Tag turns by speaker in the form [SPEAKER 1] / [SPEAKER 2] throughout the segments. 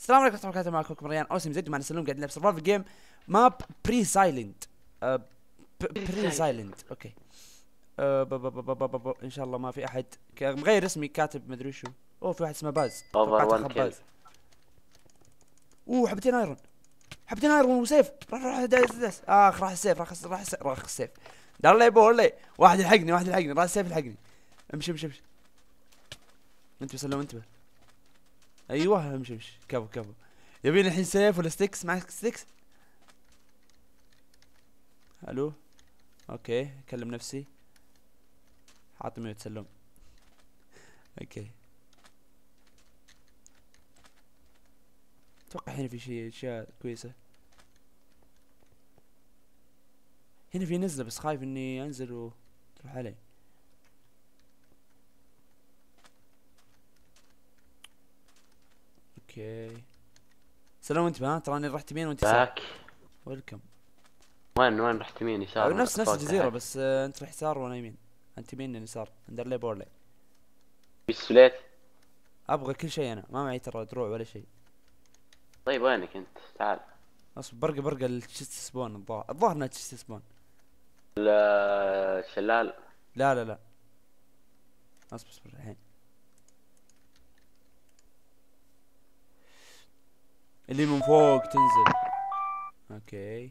[SPEAKER 1] السلام عليكم ورحمة الله وبركاته، معكم ريان او زد معنا سلوم. قاعد نلعب سرفايفل جيم ماب بري سايلنت. بري سايلنت اوكي. ان شاء الله ما في احد مغير اسمي كاتب مدري شو. اوه في واحد اسمه باز،
[SPEAKER 2] اوفر
[SPEAKER 1] توقعته
[SPEAKER 2] 1 كيل.
[SPEAKER 1] خباز. اوه حبتين ايرون، حبتين ايرون وسيف. راح داس اخ، راح السيف، راح السيف. دار لي بول، واحد يلحقني، راح السيف يلحقني. امشي امشي امشي، انتبه سلم انتبه. ايوه امشي كفو. يبيني الحين سيف ولا ستيكس؟ معك ستيكس؟ الو اوكي، اكلم نفسي. حاط ميوت سلم. اوكي، اتوقع هنا في شيء، اشياء كويسة. هنا في نزلة بس خايف اني انزل وتروح علي. اوكي سلام انتبه، ها تراني رحت يمين وانت يسار.
[SPEAKER 2] باك.
[SPEAKER 1] ويلكم.
[SPEAKER 2] وين رحت يمين يسار
[SPEAKER 1] نفس
[SPEAKER 2] فوق
[SPEAKER 1] الجزيرة
[SPEAKER 2] تحت؟
[SPEAKER 1] بس انت رحت يسار وانا يمين. انت يمين انا يسار، ندر لي بورلي.
[SPEAKER 2] في سليت.
[SPEAKER 1] ابغى كل شيء، انا ما معي ترى دروع ولا شيء.
[SPEAKER 2] طيب وينك انت؟ تعال.
[SPEAKER 1] اصبر برقة التشست سبون. الظاهر انها تشست سبون.
[SPEAKER 2] الشلال.
[SPEAKER 1] لا اصبر الحين. اللي من فوق تنزل. اوكي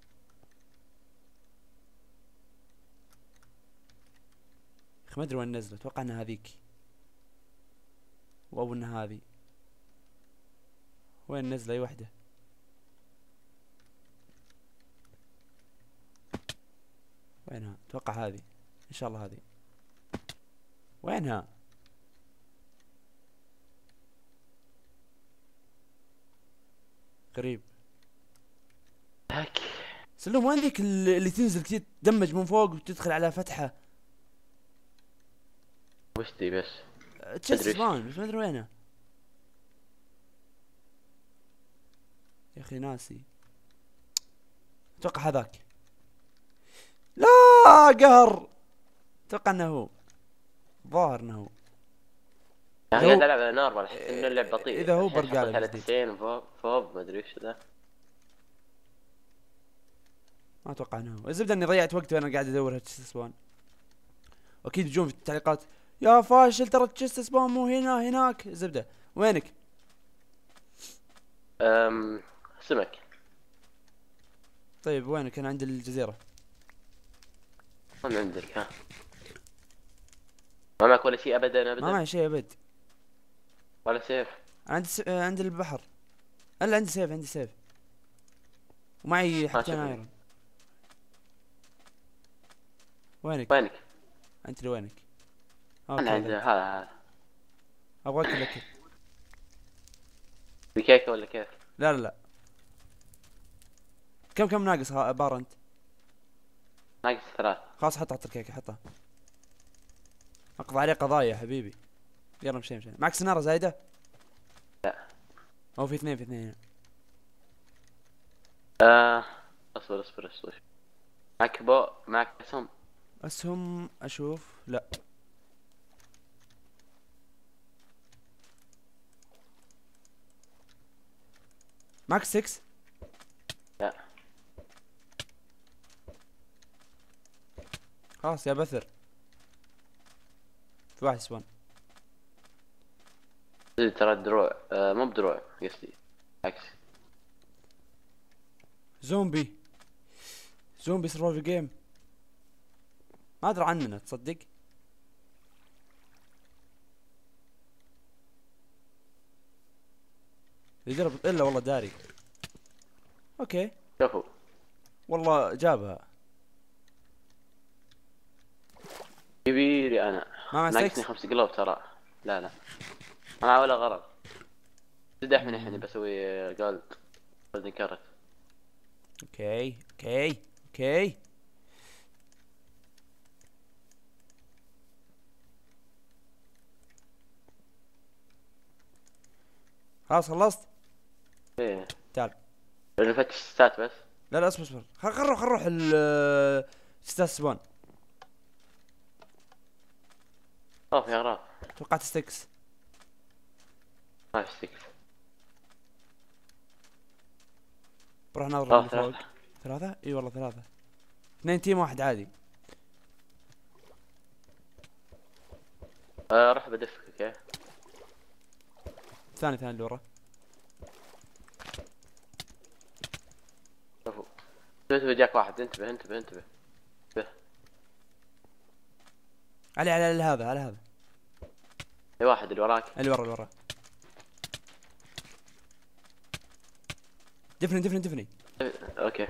[SPEAKER 1] اخ ما ادري وين نزلت، اتوقع انها هذيك او انها هذي. وين نزل اي وحده؟ وينها؟ اتوقع هذه، ان شاء الله هذه. وينها؟ غريب.
[SPEAKER 2] باك.
[SPEAKER 1] سلم وين ذيك اللي تنزل كذا تدمج من فوق وتدخل على فتحة؟
[SPEAKER 2] وش دي بس؟
[SPEAKER 1] تشست
[SPEAKER 2] ادري وش.
[SPEAKER 1] سبان بس ما ادري وينها. يا اخي ناسي. اتوقع هذاك. لا قهر. اتوقع انه هو، ظاهر انه هو.
[SPEAKER 2] انا
[SPEAKER 1] اذا
[SPEAKER 2] قاعد
[SPEAKER 1] هو
[SPEAKER 2] العب على نورمال، احس انه اللعب بطيء
[SPEAKER 1] اذا هو
[SPEAKER 2] الحين.
[SPEAKER 1] برقاله
[SPEAKER 2] حطيت
[SPEAKER 1] من
[SPEAKER 2] على
[SPEAKER 1] جديد.
[SPEAKER 2] 90 فوق ما ادري وش ذا.
[SPEAKER 1] ما اتوقع انه هو. الزبده اني ضيعت وقت وانا قاعد ادور تشست سبان. واكيد بيجون في التعليقات يا فاشل ترى تشست سبان مو هنا، هناك. الزبده وينك؟
[SPEAKER 2] سمك.
[SPEAKER 1] طيب وينك؟ انا عند الجزيره.
[SPEAKER 2] وين عندك ها؟ ما معك ولا شيء ابدا
[SPEAKER 1] ما
[SPEAKER 2] ابدا؟
[SPEAKER 1] معي شيء ابد.
[SPEAKER 2] ولا سيف؟
[SPEAKER 1] أنا عند البحر. انا عندي سيف ومعي
[SPEAKER 2] ما
[SPEAKER 1] حبتين
[SPEAKER 2] شفني.
[SPEAKER 1] ايرون. وينك؟
[SPEAKER 2] وينك؟
[SPEAKER 1] انت لوينك؟
[SPEAKER 2] انا
[SPEAKER 1] اوكي
[SPEAKER 2] عند
[SPEAKER 1] ذا.
[SPEAKER 2] هذا.
[SPEAKER 1] ابغى اكل.
[SPEAKER 2] بكيكه ولا كيف؟
[SPEAKER 1] لا كم ناقص بار انت؟
[SPEAKER 2] ناقص 3.
[SPEAKER 1] خلاص حط الكيكه، حطها. اقضي عليه قضايا يا حبيبي. يلا مشي معك سنارة زايدة؟
[SPEAKER 2] لا.
[SPEAKER 1] او في اثنين هنا.
[SPEAKER 2] آه اصبر. معك معك اسهم؟
[SPEAKER 1] اسهم اشوف، لا. معك 6؟
[SPEAKER 2] لا.
[SPEAKER 1] خلاص يا بثر. في واحد سوان.
[SPEAKER 2] ترى الدروع مو بدروع قصدي، عكس.
[SPEAKER 1] زومبي سرفايفل جيم. ما ادري عننا تصدق. يجرب الا والله داري. اوكي
[SPEAKER 2] شوفوا.
[SPEAKER 1] والله جابها.
[SPEAKER 2] كبيري انا.
[SPEAKER 1] ما مع
[SPEAKER 2] ناقصني
[SPEAKER 1] 6.
[SPEAKER 2] 5 قلوب ترى. لا ما معي ولا غرض. تدح من الحين بسوي جولد كارت.
[SPEAKER 1] اوكي خلاص خلصت.
[SPEAKER 2] ايه.
[SPEAKER 1] تعال.
[SPEAKER 2] نفتش ستات بس.
[SPEAKER 1] لا اصبر. خل نروح ستاس سبون.
[SPEAKER 2] اوه في اغراض.
[SPEAKER 1] توقعت ستيكس.
[SPEAKER 2] ما في ستيكس.
[SPEAKER 1] بروح ناظر من فوق.
[SPEAKER 2] ثلاثة.
[SPEAKER 1] 3 اي والله 3. 2 تيم 1 عادي.
[SPEAKER 2] روح بدفك اوكي.
[SPEAKER 1] ثاني اللي ورا.
[SPEAKER 2] شوفوا انتبه جاك واحد، انتبه.
[SPEAKER 1] على هذا
[SPEAKER 2] في واحد اللي وراك.
[SPEAKER 1] اللي ورا. دفني.
[SPEAKER 2] اوكي.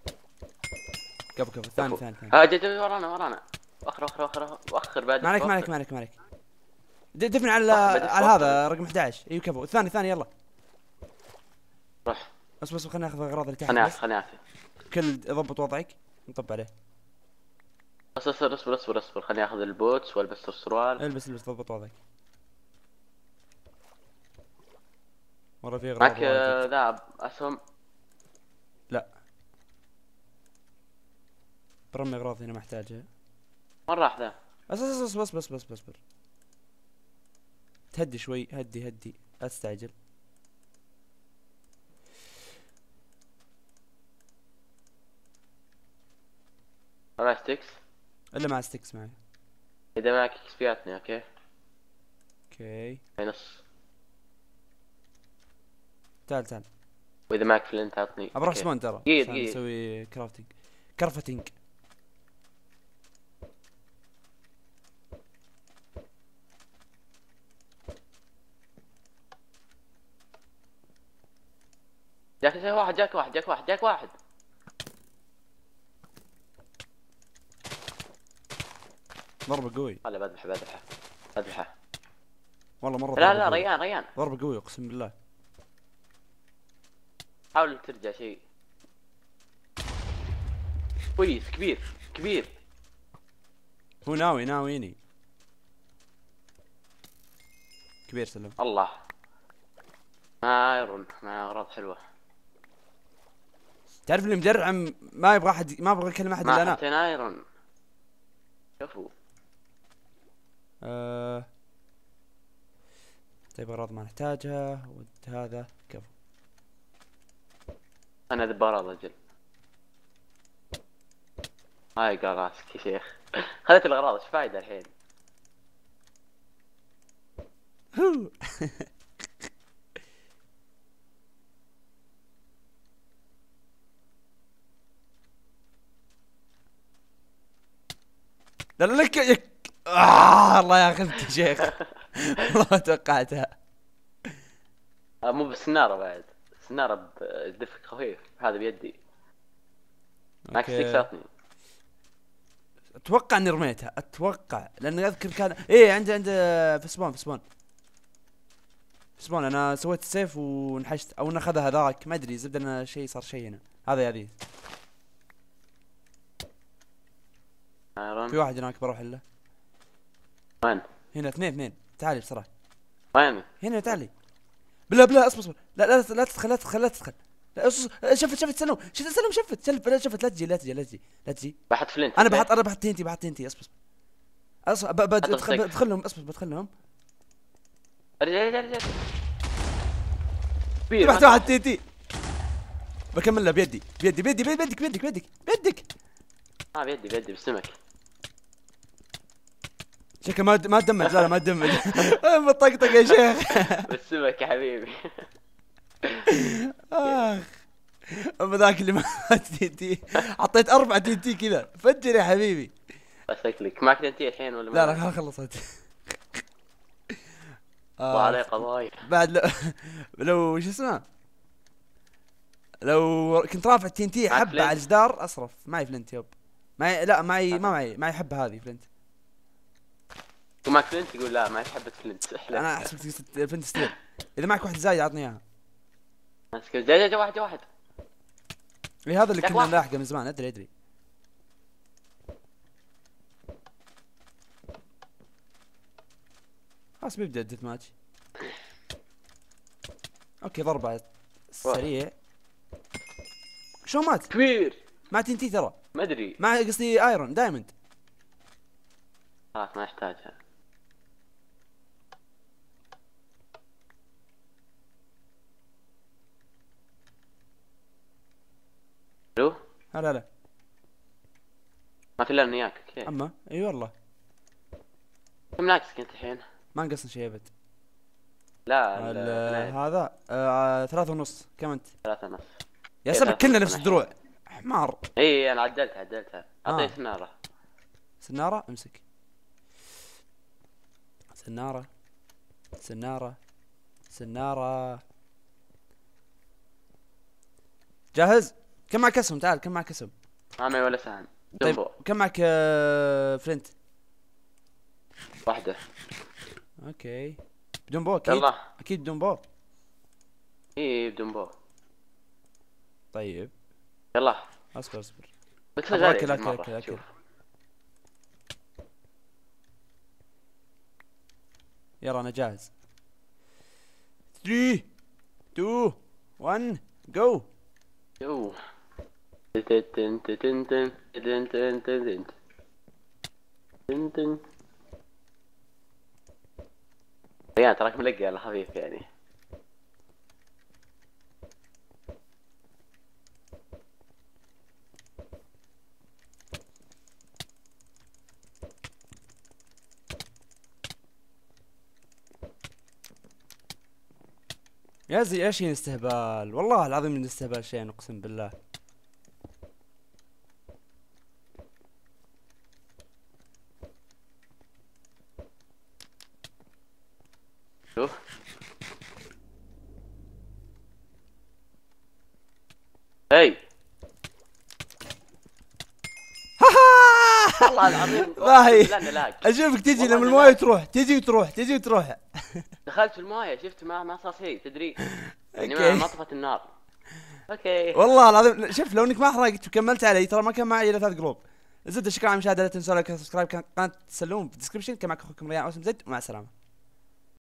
[SPEAKER 1] كفو ثاني.
[SPEAKER 2] جاي ورانا. وخر بعد.
[SPEAKER 1] ما عليك. دفن على
[SPEAKER 2] بدف
[SPEAKER 1] على
[SPEAKER 2] وقت.
[SPEAKER 1] هذا رقم 11. ايوه كفو. الثاني يلا.
[SPEAKER 2] روح.
[SPEAKER 1] بس خلينا ناخذ الاغراض اللي تحت.
[SPEAKER 2] خلني اعفي.
[SPEAKER 1] كل ضبط وضعك نطب عليه.
[SPEAKER 2] بس اصبر خليني اخذ البوتس والبس السروال.
[SPEAKER 1] البس ضبط وضعك. مرة في اغراض
[SPEAKER 2] معك
[SPEAKER 1] واجد.
[SPEAKER 2] ذا اسهم.
[SPEAKER 1] لا برمي اغراض هنا ما احتاجها.
[SPEAKER 2] مرة واحدة.
[SPEAKER 1] بس تهدي شوي. هدي لا تستعجل.
[SPEAKER 2] وراي ستيكس.
[SPEAKER 1] الا مع ستيكس معي.
[SPEAKER 2] اذا معك اكسبياتني اوكي.
[SPEAKER 1] اوكي
[SPEAKER 2] هاي نص.
[SPEAKER 1] تعال.
[SPEAKER 2] واذا معك فلنت اعطني.
[SPEAKER 1] ابى اروح سبون ترى
[SPEAKER 2] دقيقة.
[SPEAKER 1] عشان نسوي كرافتنج.
[SPEAKER 2] جاك واحد.
[SPEAKER 1] ضربة قوي
[SPEAKER 2] هلا بذبحه.
[SPEAKER 1] والله مرة.
[SPEAKER 2] لا ريان.
[SPEAKER 1] ضربة قوي اقسم بالله.
[SPEAKER 2] حاول ترجع شيء كويس. كبير.
[SPEAKER 1] هو ناويني. كبير سلم.
[SPEAKER 2] الله. ايرون مع اغراض حلوة.
[SPEAKER 1] تعرف اللي مدرعم ما يبغى احد، ما ابغى اكلم احد الا
[SPEAKER 2] ما
[SPEAKER 1] انا.
[SPEAKER 2] حطينا ايرون. شوفوا.
[SPEAKER 1] طيب اغراض ما نحتاجها. هذا كفو.
[SPEAKER 2] انا ذبار رجل. هاي قال راسك يا شيخ. خذت الاغراض ايش فايدة الحين؟
[SPEAKER 1] لا لك الله ياخذك يا شيخ. والله ما توقعتها.
[SPEAKER 2] مو بالسنارة بعد. السنارة بدفك خفيف، هذا بيدي. معك ستيكس اعطني.
[SPEAKER 1] اتوقع اني رميتها، لاني اذكر كان عند في سبون انا سويت السيف ونحشت او ناخذها ذاك ما ادري. زبد انا صار شيء هنا. هذه
[SPEAKER 2] ايرون.
[SPEAKER 1] في واحد هناك بروح له.
[SPEAKER 2] وين؟
[SPEAKER 1] هنا اثنين. تعالي بسرعه.
[SPEAKER 2] وين؟
[SPEAKER 1] هنا تعالي. بلا اصبر. لا تدخل. لا شفت سلم لا تجي.
[SPEAKER 2] بحط فلنت.
[SPEAKER 1] انا بحط تنتي اصبر. بدخلهم. بدخلهم.
[SPEAKER 2] رجع.
[SPEAKER 1] ذبحت واحد تنتي. بكمل له بيدك.
[SPEAKER 2] بيدي بالسمك.
[SPEAKER 1] شكله ما تدمج. لا ما تدمج. مطقطق يا شيخ.
[SPEAKER 2] بالسمك يا حبيبي.
[SPEAKER 1] اما ذاك اللي ما تنتي حطيت 4 تنتي كذا. فجر يا حبيبي.
[SPEAKER 2] بس شكلك معك تنتي الحين ولا
[SPEAKER 1] لا خلصت.
[SPEAKER 2] عليه قضايا
[SPEAKER 1] بعد. لو شو اسمه، لو كنت رافع تنتي حبه على الجدار اصرف. معي فلنت يوب. معي حبه هذه فلنت.
[SPEAKER 2] ومعك فلنت يقول لا ما حبة فلنت.
[SPEAKER 1] انا حسبت فلنت ستيل. اذا معك واحد زايد اعطني اياها.
[SPEAKER 2] جا واحد.
[SPEAKER 1] هذا اللي كنا نلاحقه من زمان. ادري. خلاص بيبدأ الديث ماتش. اوكي ضربة سريع. شو مات؟
[SPEAKER 2] كبير.
[SPEAKER 1] ما تنتي ترى.
[SPEAKER 2] ما ادري.
[SPEAKER 1] ما قصدي ايرون دايموند.
[SPEAKER 2] خلاص ما يحتاجها.
[SPEAKER 1] لا لا
[SPEAKER 2] ما في الا انا وياك. اوكي.
[SPEAKER 1] اما اي والله
[SPEAKER 2] كم ناقصك انت الحين؟
[SPEAKER 1] ما نقصنا شيء ابد.
[SPEAKER 2] لا الثنائي.
[SPEAKER 1] هذا 3.5. كم انت؟
[SPEAKER 2] 3.5.
[SPEAKER 1] يا
[SPEAKER 2] إيه،
[SPEAKER 1] سبك
[SPEAKER 2] 3.5
[SPEAKER 1] كلنا نفس
[SPEAKER 2] أنا
[SPEAKER 1] الدروع. حمار.
[SPEAKER 2] اي انا عدلتها. اعطيه سنارة.
[SPEAKER 1] سنارة امسك. سنارة. جاهز؟ كم معك اسهم؟ تعال كم معك اسهم؟
[SPEAKER 2] ما معي ولا سهم.
[SPEAKER 1] طيب
[SPEAKER 2] دمبو.
[SPEAKER 1] كم معك فلنت؟
[SPEAKER 2] واحدة.
[SPEAKER 1] اوكي بدون بو اكيد.
[SPEAKER 2] يلا.
[SPEAKER 1] اكيد بدون بو.
[SPEAKER 2] اي دمبو.
[SPEAKER 1] طيب
[SPEAKER 2] يلا.
[SPEAKER 1] اصبر.
[SPEAKER 2] بس
[SPEAKER 1] أبغى
[SPEAKER 2] غالي
[SPEAKER 1] أكل.
[SPEAKER 2] مرة. شوف.
[SPEAKER 1] يلا انا جاهز. 3 2 1 جو.
[SPEAKER 2] يو. تن تن تن تن تن تن تن تن تن. يا تراك ملقي على خفيف يعني.
[SPEAKER 1] يا زي ايش استهبال، والله العظيم من استهبال شيء اقسم بالله.
[SPEAKER 2] شوف. هاي. والله العظيم.
[SPEAKER 1] باهي
[SPEAKER 2] لا لاج.
[SPEAKER 1] اشوفك تجي
[SPEAKER 2] والله
[SPEAKER 1] لما
[SPEAKER 2] أنا
[SPEAKER 1] المويه
[SPEAKER 2] لاج.
[SPEAKER 1] تروح، تجي وتروح.
[SPEAKER 2] دخلت في المايه شفت ما صار شيء تدري. يعني
[SPEAKER 1] أوكي.
[SPEAKER 2] ما طفت النار. اوكي.
[SPEAKER 1] والله العظيم شوف لو انك ما حرقت وكملت علي ترى ما كان معي الا 3 قلوب. زد شكرا على المشاهده، لا تنسوا لايك وسبسكرايب، قناه سلوم في الديسكربشن. كان معكم اخوكم ريان عاصم زد، ومع السلامه.